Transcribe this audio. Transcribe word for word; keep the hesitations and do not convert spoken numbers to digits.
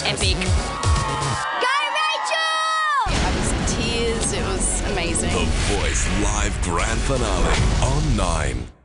epic. Go, Rachel! I was in tears. It was amazing. The Voice Live Grand Finale on Nine.